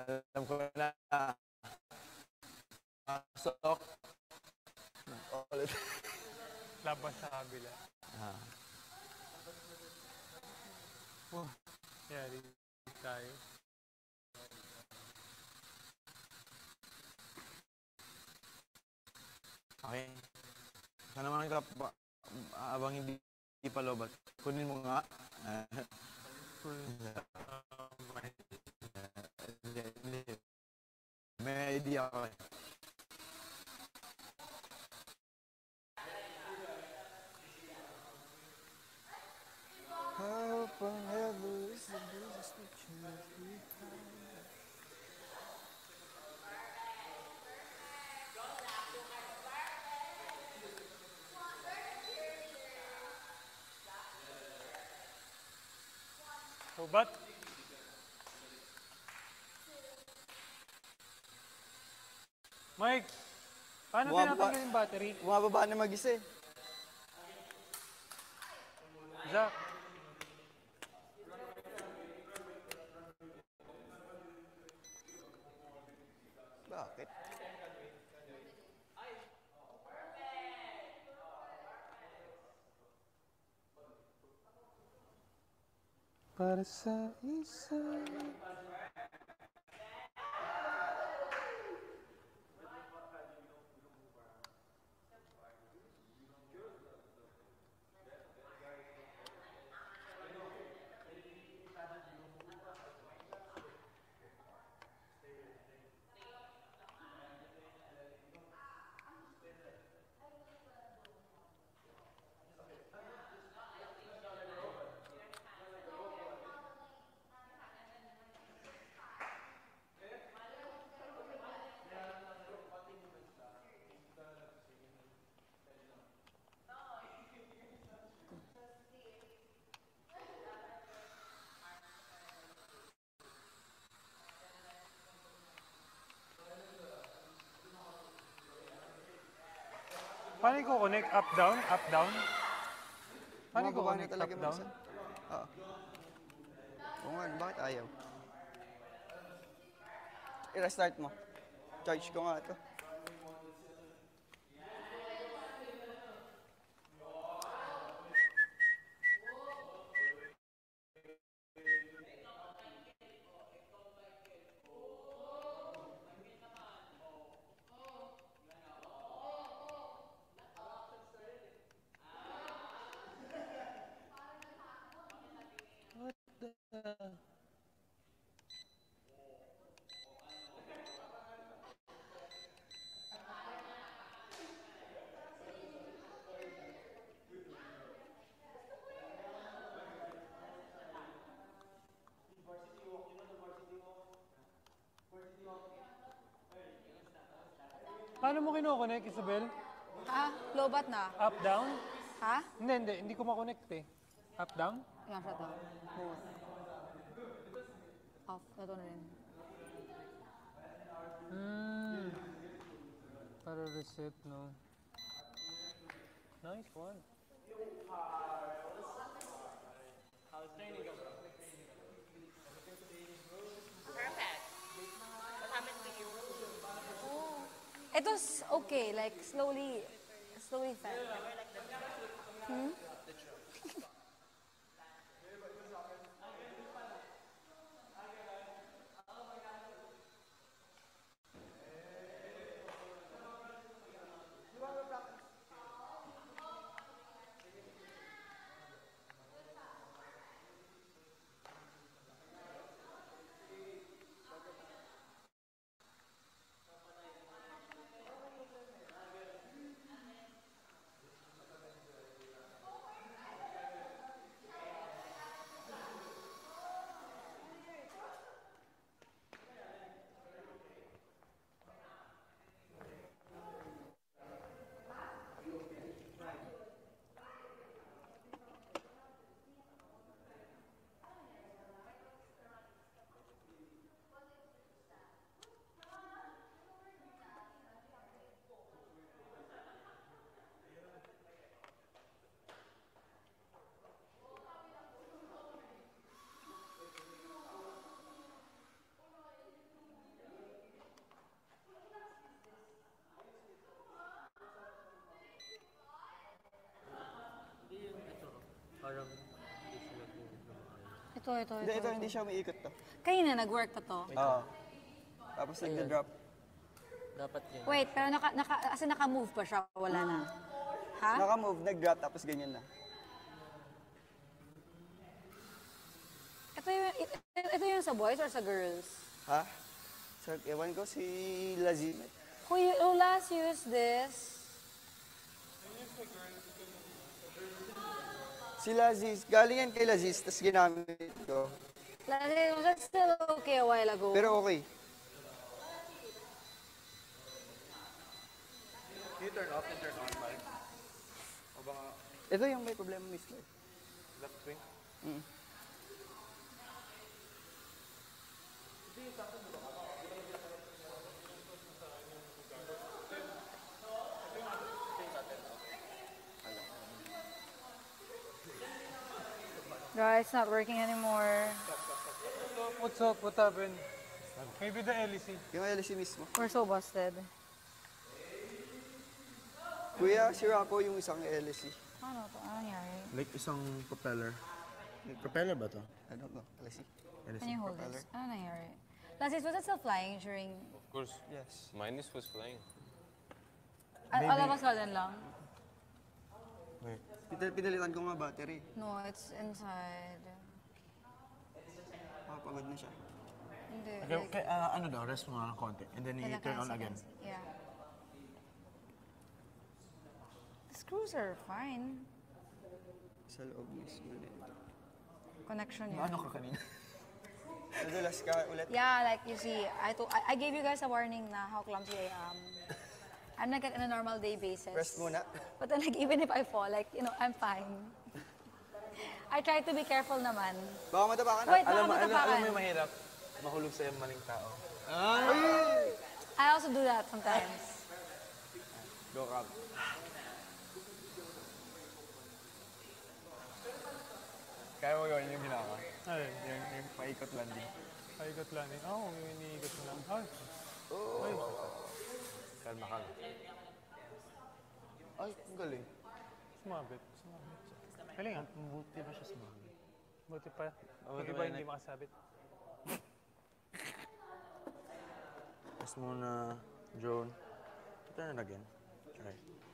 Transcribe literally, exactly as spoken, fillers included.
Alam ko na. Pasok. Ulit. Labas sa kabila. Ah. Oh, yari tayo. Okay. Sana naman ka pa, abang hindi, hindi pa lobat. Kunin mo nga. May idea ako eh. How forever is the business that you Lobat? Mike, paano tinatanggal yung battery? Bumababa na mag-isa eh. Zach. Bakit? Para sa isa. Paano ko connect? Up, down? Up, down? Paano ko connect? Up, down? Oo. Oo nga, bakit ayaw? I-restart mo. Charge ko nga ito. Paano mo kino-connect, Isabel? Ha? Lobat na? Up, down? Ha? Hindi, hindi. Hindi ko ma-connect eh. Up, down? Yan, shut down. Both. Off. Ito na rin. Hmm. Para reset, no? Nice one. How's training going? Perfect. What happened to you? Ito's okay, like slowly, slowly fell. Hmm? Ito, ito, Hindi, ito. ito, hindi siya umiikot to. Kanina, nag-work pa to. Oo. Tapos nagda-drop. Dapat yun. Wait, pero naka, naka, as in naka-move pa siya, wala na. Ha? Naka-move, nag-drop, tapos ganyan na. Ito yung, ito, ito yung sa boys or sa girls? Ha? So, ewan ko si Lazim. Who, you, who last used this? Si Laziz, galing yan kay Laziz, tapos ginamit ko. Last, was that still okay a while ago? Pero okay. You turn off and turn on, Mike. O baka Ito yung may problema mismo. left swing? Mm. Guys, it's not working anymore. What's up? What happened? Maybe the L E C. Yung L C mismo. We're so busted. Kuya, si Rocco yung isang L C. Ano to? Ano nangyari? Like isang propeller. Propeller ba to? I don't know, L C. Can you hold this? Ano nangyari? Lancis, was it still flying during... Of course, Yes. mine is was flying. All, all of a sudden lang? Pinal- Pinalitan ko nga battery. No, it's inside. Makapagod na siya. Hindi. Okay, like, okay ah, ano daw, rest mo nga ng konti. And then you kailangan turn on seconds. again. Yeah. The screws are fine. Sa loob mismo nito. Connection Ano, yun. ano ka kanina? Nadulas ka ulit. Yeah, like you see, I, to, I, I gave you guys a warning na how clumsy I am. I'm like on a normal day basis. Rest muna. But then like even if I fall, like, you know, I'm fine. I try to be careful naman. Baka matapakan na. Wait, baka alam, mo, alam, matapakan. alam mo yung mahirap? Mahulog sa'yo ang maling tao. I also do that sometimes. Go, Cab. Kaya mo gawin yung ginawa? Ay, Yung, yung paikot landing. paikot lang eh. Oo, oh, iniikot mo lang. Ay, Kalma ka. Ay, ang galing. sumabit. Sumabit. Galing ah. Buti ba siya sumami? Buti pa. Oh, Buti diba pa yun, hindi like- makasabit. Rest muna, drone. Turn it again. Try.